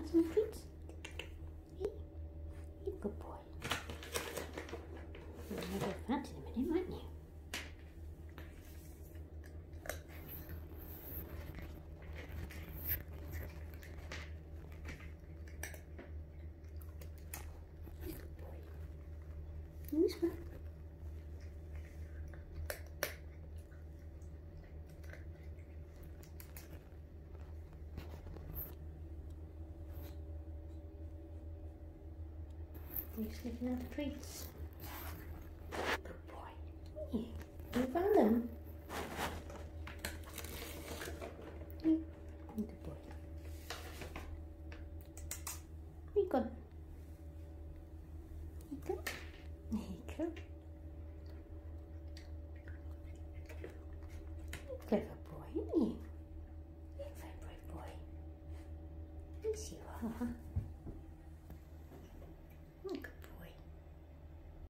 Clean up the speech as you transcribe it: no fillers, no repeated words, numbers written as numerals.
want some treats? Hey, you good boy. You'll never fancy them in a minute, won't you? This one. You're sniffing out the treats. Good boy. Yeah. You found them. Yeah. Good boy. Where you gone? There you go. There you go. Clever boy, aren't you? You're a very brave boy. Yes, you are.